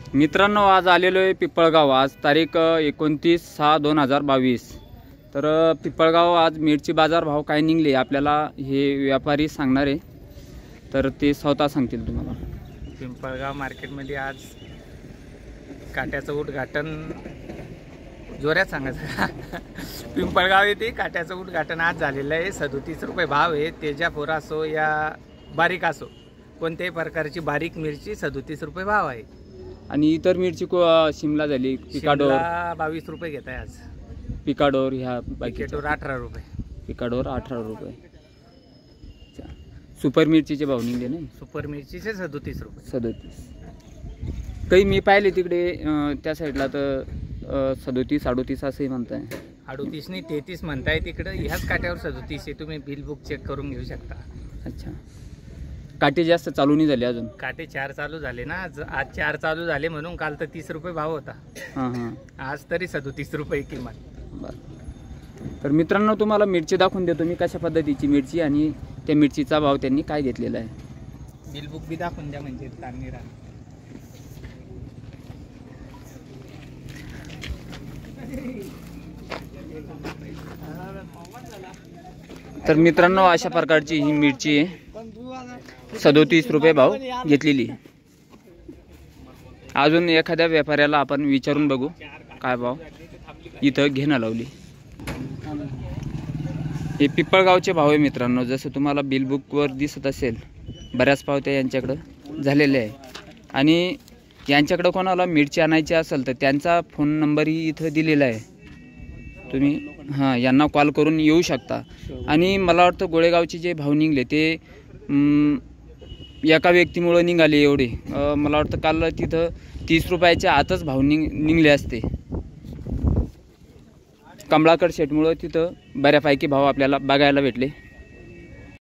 मित्रांनो, आज आलेलो आहे पिपळगाव। आज तारीख 29/6/2022। तर पिपळगाव आज मिरची बाजार भाव काय निघले आपल्याला हे व्यापारी सांगणार आहे, तर ते स्वतः सांगतील तुम्हाला। पिंपळगाव मार्केटमध्ये आज काट्याचं उद्घाटन जोरात सांगायचं पिंपळगाव येथे काट्याचं उद्घाटन आज झालेलं आहे। 37 रुपये भाव आहे। तेजापुरा असो या बारीक असो कोणत्याही प्रकारची बारीक मिरची 37 रुपये भाव आहे। आणि इतर मिरची शिमला झाली, पिकाडोर 22 रुपये घेत आहे आज। पिकाडोर ह्या पिकाडोर 18 रुपये, पिकाडोर 18 रुपये। सुपर मिरचीचे भाव निघले नाही, सुपर मिरचीचे 37 रुपये। 37 काही मी पाहिले तिकडे त्या साईडला तर 37 38 असंही म्हणताय। 38 नाही 33 म्हणताय तिकडे। ह्याच काट्यावर 37 आहे, तुम्ही बिल बुक चेक करून घेऊ शकता। अच्छा, काटे जास्त चालू नाही झाले अजून? काटे 4 चालू झाले ना, आज 4 चालू झाले म्हणून काल तर 30 रुपये भाव होता। हां हां, आज तरी 37 रुपये किंमत। बरं, तर मित्रांनो तुम्हाला मिरची दाखवून देतो मी कशा पद्धतीची मिरची आणि त्या मिरचीचा भाव त्यांनी काय घेतलेला आहे। बिल बुक बी दाखवून द्या म्हणजे ताणणी राहणार। तर मित्रांनो अशा प्रकारची ही मिरची आहे, 37 रुपये भाव घेतलेली। अजून एखाद्या व्यापाऱ्याला आपण विचारून बघू काय भाव इथं घेणं लावली। हे पिपळगावचे भाव आहे मित्रांनो, जसं तुम्हाला बिल बुकवर दिसत असेल बऱ्याच पावत्या यांच्याकडं झालेले आहे। आणि यांच्याकडं कोणाला मिरची आणायची असेल तर त्यांचा फोन नंबरही इथं दिलेला आहे, तुम्ही यांना कॉल करून येऊ शकता। आणि मला वाटतं गोळेगावचे जे भाव निघले ते एका व्यक्तीमुळे निघाले एवढे। मला वाटतं काल तिथं 30 रुपयाच्या आतच भाव निघले असते। कमळाकर शेटमुळे तिथं बऱ्यापैकी भाव आपल्याला बघायला भेटले।